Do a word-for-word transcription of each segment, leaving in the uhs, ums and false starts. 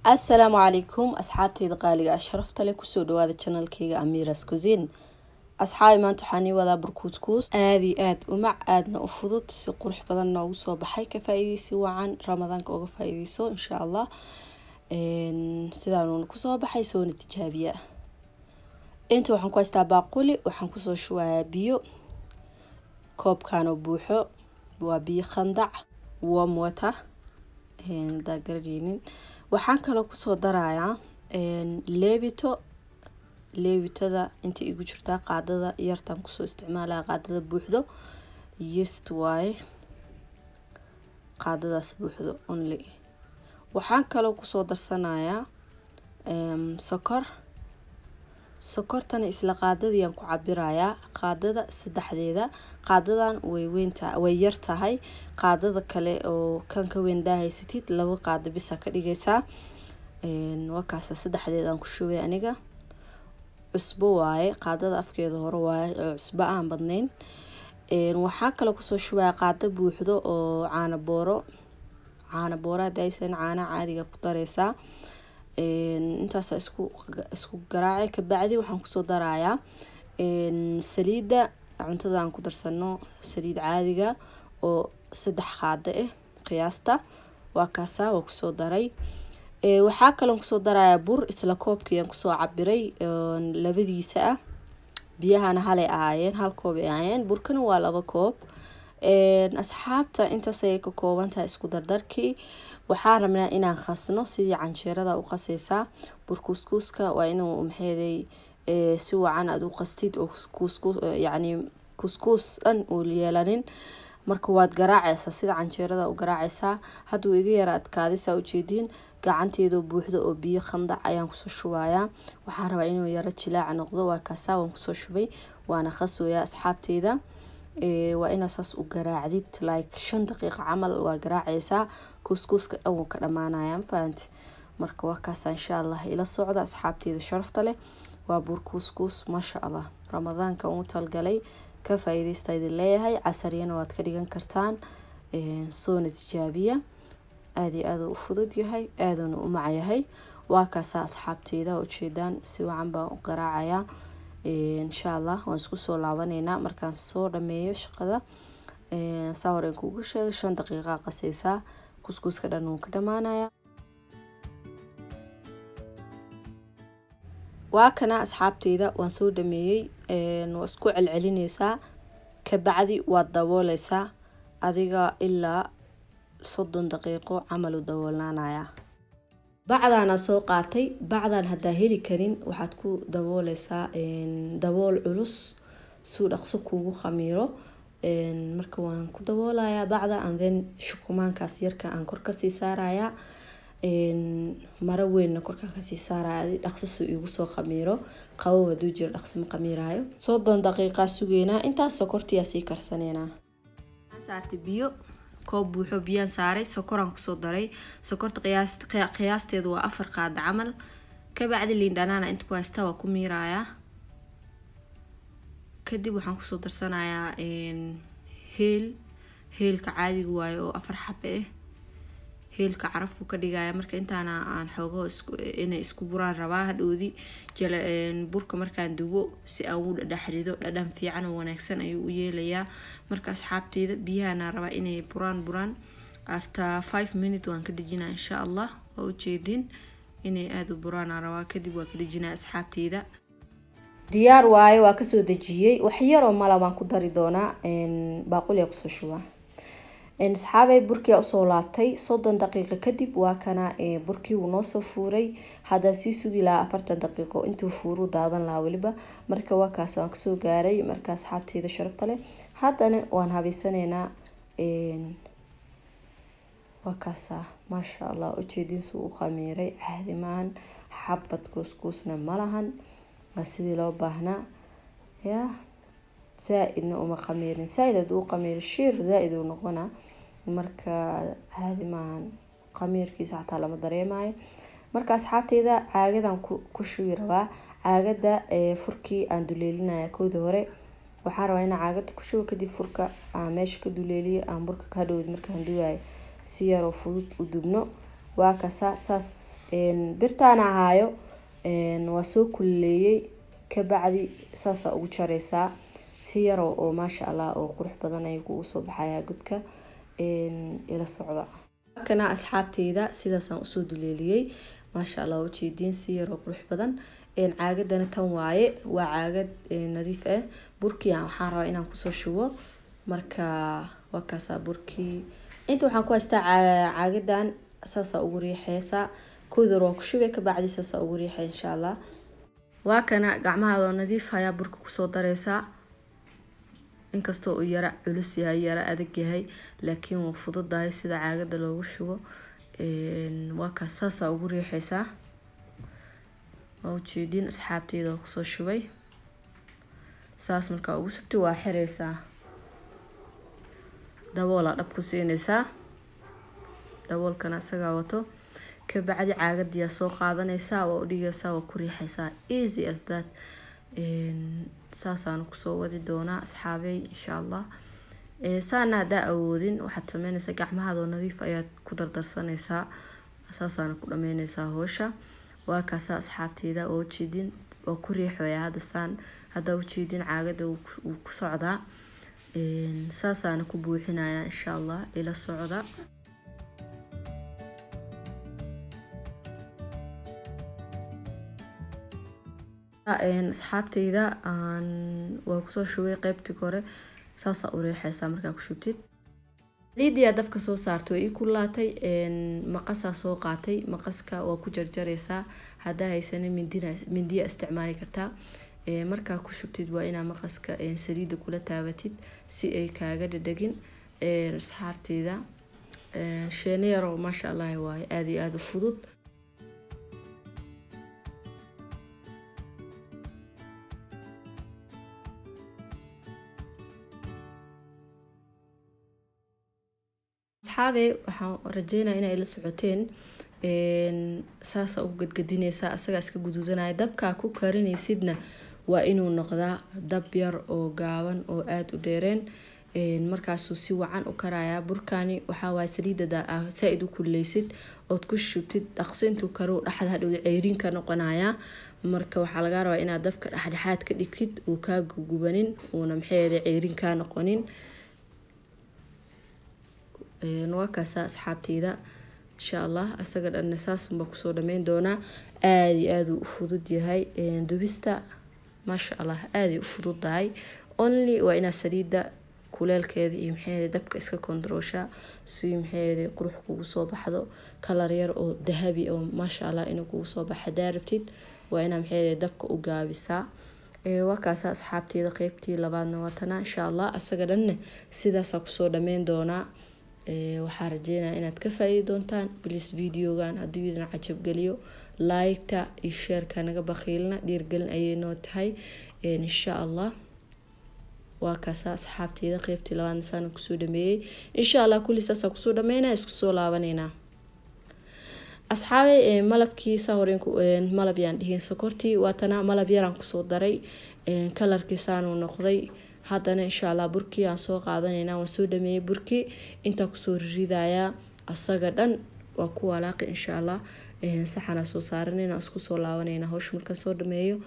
السلام عليكم أصحابتي الغالية أشرفت لك وسودو هذا القناة كيغا أميرس كوزين أصحابي ما تحاني وذا بركوتكوس آدي آد ومع آدنا أفضل تسيقوا الحفظنا وصوب حي كفايدي سوى عن رمضان كوغا فايدي سو إن شاء الله إن سيدانون كوصوب حي سو نتجابية انتو وحن كواستا باقولي وحن كوسو شوى بيو كوب كانوا بوحو وبي خندع وموتا هين دا قرينين waxaan kala ku soo darayaa een leebito leebitada inta igu jirta qaadada yartan ku soo isticmaalaa qaadada buuxdo yeast way qaadadaas buuxdo only waxaan kala ku soo darsanayaa een sokor sokortan isla qaadadii aan ku cabirayaa qaadada saddexdeeda qaadadan way weynta way yar tahay qaadada kale oo kan ka weyn daahaysatid laba qaado bis ka dhigaysaa een wakaas saddexdeeda aan ku shubay aniga cusbo waaye qaadada afkeeda hore waaye cusbo aan badnayn een waxa kale ku soo shubay qaado buuxdo oo caano booro caano boora daysan caano caadiga ku dareysa een intaas isku isku garaacay ka bacdi waxaan ku soo darayaa een saliida cuntada aan ku darsano saliid caadiga oo saddex qaado ah qiyaasta waa kaasa oo ku soo daray ee waxa kale oo ku soo darayaa bur isla koobkii aan ku soo cabiray labadiisa ah biyahana halay ahaayeen hal koob ahaayeen burkana waa laba koob een asxaabta intaas ay ka kooban tahay isku dardarkii waxaan rabnaa inaan khasno sidii canjeerada u qasaysa burkuskuska waa inuu maxeeday ee si wacan aad u qastid oo kuskus yaani kuskus dhan oo yeelanin marka waad garaacaysaa sida canjeerada u garaacaysaa haduu iga yara adkaadisa u jeedin gacanteedu buuxdo oo biyo khandac ayaan ku soo shubayaa waxaan rabaa inuu yara jilaac noqdo waa kaasa waan ku soo shubay waana khasooyaa asxaabteeda ee waa ina saas u garaacdid like shan daqiiqo camal waa garaacaysaa kuskuska dhan ka dhamaanayaan faanti marka waa kaasa insha Allah ila socda asxaabteeda sharafta leh waa bur kuskus ma sha Allah ramadaanka uu talgalay ka faa'iideystay leeyahay casariyana waad ka dhigan kartaan ee soo natiijaabiya aadi aad u fudud yahay aaduna u macayahay waa kaasa asxaabteeda oo jeedaan si wacan baan u garaacaya ee insha Allah waan isku soo laabaneynaa markaan soo dhameeyo shaqada ee sawireen kugu sheegay shan daqiiqo qasaysa kuskuska dhan uu ka dhamaanaya waa kana asxaabteeda waan soo dhameeyay ee waa isku celcelinaysa ka bacdi waad daboolaysaa adiga ilaa soddon daqiiqo camal u daboolnaanaya bacdaana soo qaatay bacdan hadaa heli karin waxaad ku daboolaysaa een dabool culus suu dhaqso kuugu khamiiro een marka waan ku daboolayaa bacda and then shukumaankaas yarka aan kor ka sii saarayaa een mara weyn korka ka sii saarayaa dhaqso soo igu soo khamiiro qabow haduu jiro dhaqso ma khamiiraayo soddon daqiiqo sugeena intaas sokortiya sii karsaneena saarti biyo koob buuxo biyaan saaray sokoraan ku soo daray sokorta qiyaast qiyaasteedu waa afar qaad camal ka bacdi liin dhanaana inta ku haysta waa ku miirayaa kadib waxaan ku soo darsanayaa een heel heelka caadiga waayo oo afar xabbe ah heelka caraf uu ka dhigaya marka intaana aan xoogo isku inay isku buraan rabaa hadhoodi jala een burka markaan dubo si aan u dhaxrido dhadhan fiican oo wanaagsan ayuu u yeelayaa marka asxaabteeda biyahana rabaa inay buraan buraan after five minutes waan ka dejinaa insha Allah oo jeedin inay aad u buraan rabaa kadib waan ka dejinaa asxaabteeda diyaar waayo waa ka soo dejiyay wax yar oo mala waan ku dari doonaa een baaquli ku soo shubaa in asxaabay burkii soo laabtay soddon daqiiqo kadib waa kana ee burkii uu noo soo fuuray hada si sugi la afartan daqiiqo intuu fuuru daadan la waliba marka waa kaas aan ka soo gaaray marka asxaabteeda sharafta leh hadana waan habeysanaynaa een waa kaasa ma sha Allah u jeedin suu khamiiray caadimaan xabad kuskusna malahan sidii loo baahnaa ya زائدنا وما خميرين زائد دو قمير الشير زائد ونقونا مركا هذه ما قمير كي ساعتها لما دريماي مركا أصحابتي إذا عاقدا كشوي روا عاقدا فركي أندوليلنا كود هوري وحاروا هنا عاقد كشوي كدي فركا عامش كدوليلي أمبركا كهدود مركا هندوي سيارة فضوط ودبنو waa kasa saas een birtaan ahaayo een waa soo kulleeyay ka bacdi saas ugu jaraysaa si yar oo maasha Allah oo qurux badan ay ku soo baxaya gudka een ila socda kana asxaabteyda sidaas aan u soo duleeliyay maasha Allah oo jeedin si yar oo qurux badan een caagadana tan waaye waa caagad nadiif ah burkii aan waxaan rabaa inaan ku soo shubo marka waa kaasa burkii inta waxaan ku haystaa caagadan saasa ugu riixaysa kooda roo ku shubay ka bacdi saasa ugu riixay insha Allah waa kana gacmaha nadiif haya burka ku soo dareysa inkastoo uu yara culus yahay yara adag yahay laakiin wuu fududahay sida caagada loogu shubo een waa ka saasa ugu riixaysa oo jeedin asxaabteeda ku soo shubay saas marka ugu subti waa xireysa daboola dab ku siinaysa daboolkana asaga wato ka bacdi caagadiya soo qaadanaysa oo u dhigaysa oo ku riixaysa easy as that een saasaan ku soo wadi doona asxaabay insha Allah ee saana hada awoodin waxaad sameynaysaa gacmahaada nadiif ayaad ku dardarsanaysaa saasaan ku dhameynaysaa hawsha waa kaasa asxaabteeda oo jeedin oo ku riixaya hada saan hada u jeedin caagada uu ku socdaa een saasaan ku buuxinaya insha Allah ila socda een asxaabteyda aan waa ku soo shubay qaybtii hore saasa u riixaysa marka ku shubtid liidiya dabka soo saarto ay ku laatay een maqasa soo qaatay maqaska waa ku jarjaraysa hada haysan mindina mindiya isticmaali kartaa ee marka ku shubtid waa ina maqaska ee saliida kula taabatid si ay kaaga dhadhagin ee asxaabteyda ee sheeneero ma sha Allah way aad iyo aad u fudud asxaabe waxaan rajeynayaa inay la socoteen een saasa u gadgadinaysa asaga iska guduudanaya dabka ku karinaysidna waa inuu noqdaa dab yar oo gaaban oo aad u dheereen een markaas uu si wacan u karaya burkani waxa waa saliidada ah saaid u kuleysid oo ku shubtid dhaqsintu karo dhaxda hadhow ceerin ka noqonaya marka waxa laga rabaa inaad dabka dhaxdhaxaad ka dhigtid oo ka gugubanin oo maxay ceerin ka noqonin een waa kaasa asxaabteyda insha Allah asaga dhan nasaas ma ku soo dhameyn doona aad iyo aad u fudud yahay een dubista ma sha Allah aad u fududahay only waa ina saliida kuleelkeeda iyo maxay dabka iska kontroosha si maxay qurux kugu soo baxdo kalar yar oo dahabi oo ma sha Allah inuu kugu soo baxo daarabtid waa ina maxay dabka u gaabisa ee waa kaasa asxaabteyda qaybtii labaadna watana insha Allah asaga dhan sidaas ku soo dhameyn doona ee waxa rajeynayaa inaad ka faa'iido doontaan please videogan haddii idin cajab galiyo like-ta iyo share-ka naga bakhiilna dhiirgelin ayay noo tahay ee insha Allah waa kaasa asxaabteyda qaybtii labaadna saan ku soo dhameeyay insha Allah kulli saasa ku soo dhameynaa isku soo laabanayna asxaabe ee malabkii sawireen ku een malab yaan dhihin sokortii waatana malab yaraan ku soo daray een kalarkiisaan uu noqday haddana insha Allah burkii aan soo qaadanayna waan soo dhameeyay burkii inta ku soo ridaaya asaga dhan waa ku walaaqi insha Allah ee saxana soo saaranayna isku soo laabanayna hawsh marka soo dhameeyo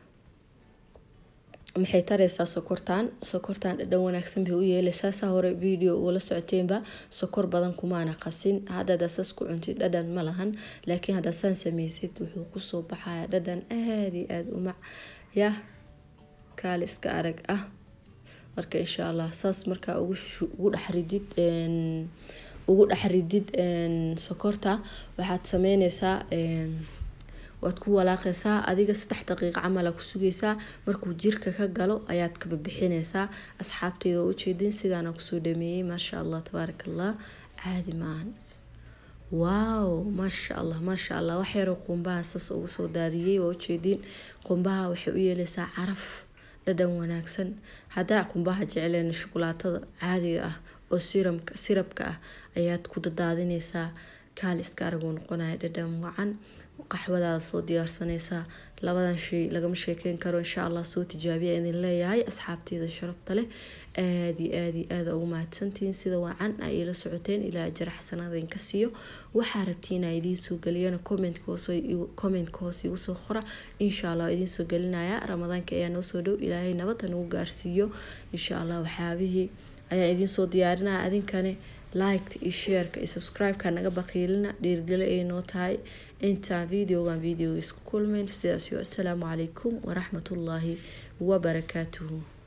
maxay taraysaa sokortaan sokortaan dhadhan wanaagsan bay u yeelaysaa saa hore video oo la socoteenba sokor badan kumaana qasin hadda dasas ku cuntid dhadhan ma lahan laakiin hadda san sameeysid wuxuu ku soo baxaya dhadhan aad iyo aad u mac ya kaaliska arag ah marka insha Allah saas marka ugu ugu dhaxridid een ugu dhaxridid een sokorta waxaad sameynaysaa een waad ku walaaqaysaa adiga saddex daqiiqo camal ku sugaysaa markuu jirka ka galo ayaad ka bixinaysaa asxaabteeda u jeedin sidaan ku soo dhameeyay ma sha Allah tabarakallah caadi maan wow ma sha Allah ma sha Allah wax yar oo qumbaha sas ugu soo daadiyay oo jeedin qumbaha waxay u yeelaysaa caraf dhadhan wanaagsan hadaa qumbaha jecleen shukulaatada caadiga ah oo siramka sirabka ah ayaad ku dadaadinaysaa kaal iska arag noqonaya dhadhan wacan qaxwadaada soo diyaarsanaysaa labadan shay lagama sheekeyn karo insha Allah soo tijaabiya idin leeyahay asxaabteeda sharafta leh aad iyo aad iyo aad ugu mahadsantiin sida wacan ay ila socoteen ilaa ajar xasanaad idin ka siiyo waxa rabtiin ay idin soo galiyana comment hoos comment hoos igu soo qora insha Allah idin soo galinaya ramadaanka ayaa noo soo dhow ilaahay nabad nagu gaarsiiyo insha Allah waxaabihii ayaa idin soo diyaarinaa adinkane like iyo share iyo subscribe ka naga baqiilina dhiirgale ay noo tahay inta videogan video isku kulmeen sidaas iyo assalaamu calaykum wa rahmatullahi wa barakatuh